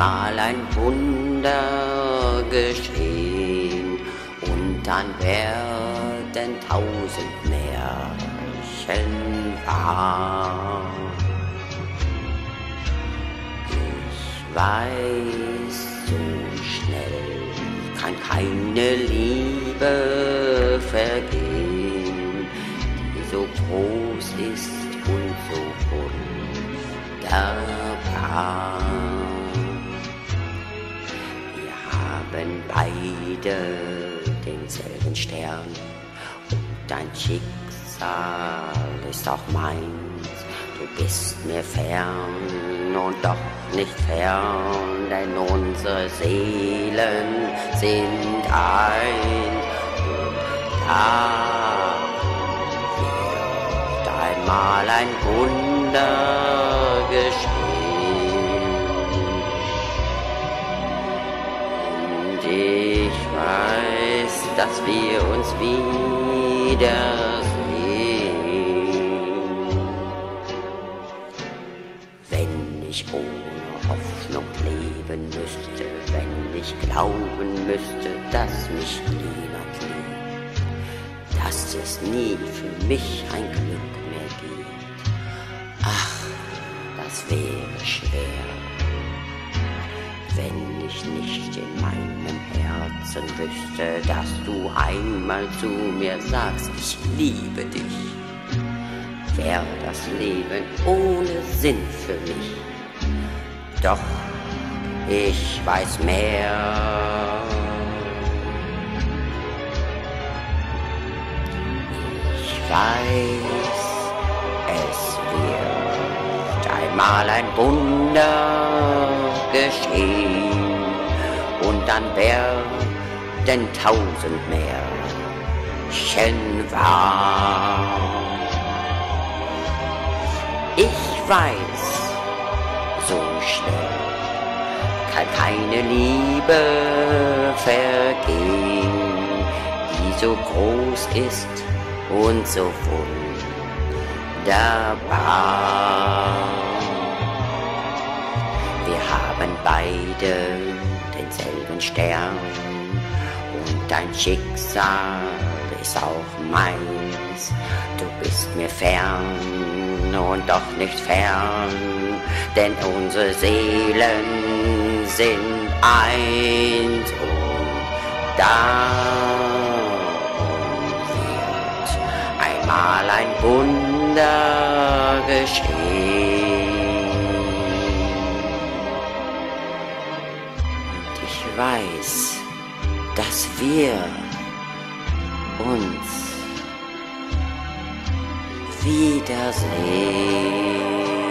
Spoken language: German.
einmal ein Wunder geschehen und dann werden 1000 Märchen wahr. Ich weiß, so schnell kann keine Liebe vergehen, die so groß ist und so wunderbar. Wir haben beide denselben Stern und dein Schicksal ist auch meins. Du bist mir fern und doch nicht fern, denn unsere Seelen sind eins. Und da wird einmal ein Wunder geschehen. Und ich weiß, dass wir uns wiedersehen. Wenn ich ohne Hoffnung leben müsste, wenn ich glauben müsste, dass mich niemand liebt, dass es nie für mich ein Glück mehr gibt. Ach, das wäre schwer, wenn ich nicht in meinem Herzen wüsste, dass du einmal zu mir sagst, ich liebe dich. Wäre das Leben ohne Sinn für mich. Doch ich weiß mehr. Ich weiß, es wird einmal ein Wunder geschehen und dann werden 1000 Märchen wahr. Ich weiß, so schnell kann keine Liebe vergehen, die so groß ist und so wunderbar. Wir haben beide denselben Stern und dein Schicksal ist auch meins. Du bist mir fern und doch nicht fern, denn unsere Seelen sind eins und darum wird einmal ein Wunder geschehen. Und ich weiß, dass wir uns wiedersehen.